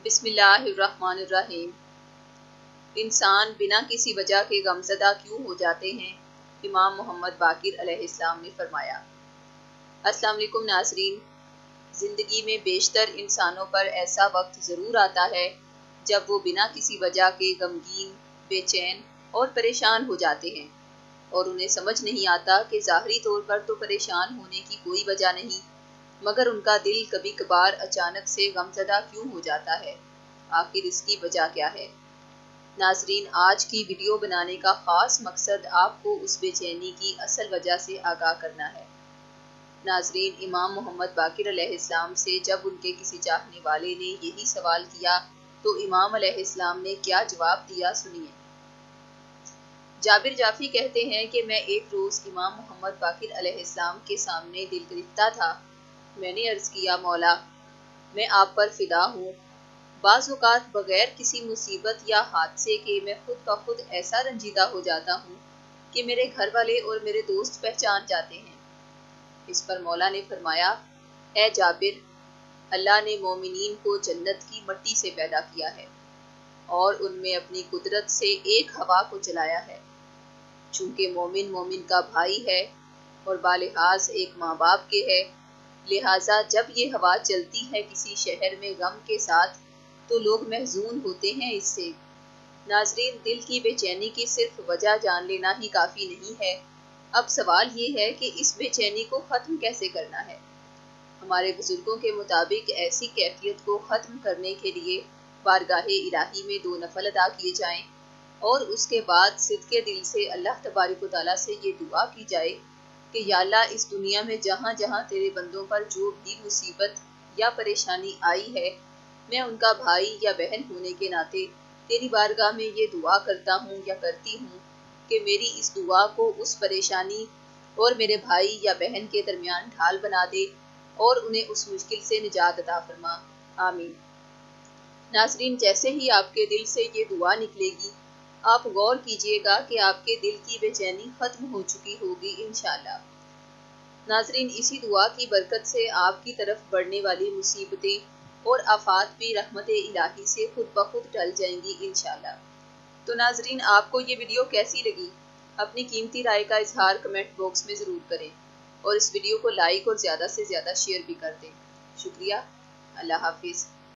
بسم اللہ الرحمن الرحیم۔ انسان بنا کسی وجہ کے غمزدہ کیوں ہو جاتے ہیں؟ امام محمد باقر علیہ السلام نے فرمایا۔ السلام علیکم ناظرین، زندگی میں بیشتر انسانوں پر ایسا وقت ضرور آتا ہے جب وہ بنا کسی وجہ کے غمگین، بے چین اور پریشان ہو جاتے ہیں، اور انہیں سمجھ نہیں آتا کہ ظاہری طور پر تو پریشان ہونے کی کوئی وجہ نہیں، مگر ان کا دل کبھی کبھار اچانک سے غمزدہ کیوں ہو جاتا ہے؟ آخر اس کی وجہ کیا ہے؟ ناظرین، آج کی ویڈیو بنانے کا خاص مقصد آپ کو اس بے چینی کی اصل وجہ سے آگاہ کرنا ہے۔ ناظرین، امام محمد باقر علیہ السلام سے جب ان کے کسی چاہنے والے نے یہی سوال کیا تو امام علیہ السلام نے کیا جواب دیا، سنیے۔ جابر جعفری کہتے ہیں کہ میں ایک روز امام محمد باقر علیہ السلام کے سامنے دل گرفتہ تھا۔ میں نے عرض کیا، مولا، میں آپ پر فدا ہوں۔ بعض اوقات بغیر کسی مصیبت یا حادثے کے میں خود بخود ایسا رنجیدہ ہو جاتا ہوں کہ میرے گھر والے اور میرے دوست پہچان جاتے ہیں۔ اس پر مولا نے فرمایا، اے جابر، اللہ نے مومنین کو جنت کی مٹی سے پیدا کیا ہے اور ان میں اپنی قدرت سے ایک ہوا کو چلایا ہے۔ چونکہ مومن مومن کا بھائی ہے اور بالحاظ ایک ماں باپ کے ہے، لہٰذا جب یہ ہوا چلتی ہے کسی شہر میں غم کے ساتھ تو لوگ محزون ہوتے ہیں اس سے۔ ناظرین، دل کی بے چینی کی صرف وجہ جان لینا ہی کافی نہیں ہے۔ اب سوال یہ ہے کہ اس بے چینی کو ختم کیسے کرنا ہے؟ ہمارے بزرگوں کے مطابق ایسی کیفیت کو ختم کرنے کے لیے بارگاہ الہی میں 2 نفل ادا کیے جائیں اور اس کے بعد صدقے دل سے اللہ تبارک و تعالیٰ سے یہ دعا کی جائے کہ یا اللہ، اس دنیا میں جہاں جہاں تیرے بندوں پر جو بھی مصیبت یا پریشانی آئی ہے، میں ان کا بھائی یا بہن ہونے کے ناطے تیری بارگاہ میں یہ دعا کرتا ہوں یا کرتی ہوں کہ میری اس دعا کو اس پریشانی اور میرے بھائی یا بہن کے درمیان ڈھال بنا دے اور انہیں اس مشکل سے نجات عطا فرما، آمین۔ ناظرین، جیسے ہی آپ کے دل سے یہ دعا نکلے گی، آپ غور کیجئے گا کہ آپ کے دل کی بے چینی ختم ہو چکی ہوگی انشاءاللہ۔ ناظرین، اسی دعا کی برکت سے آپ کی طرف بڑھنے والی مصیبتیں اور آفات بھی رحمت الہی سے خود بخود ٹل جائیں گی انشاءاللہ۔ تو ناظرین، آپ کو یہ ویڈیو کیسی لگی؟ اپنی قیمتی رائے کا اظہار کمنٹ باکس میں ضرور کریں اور اس ویڈیو کو لائک اور زیادہ سے زیادہ شیئر بھی کر دیں۔ شکریہ۔ اللہ حافظ۔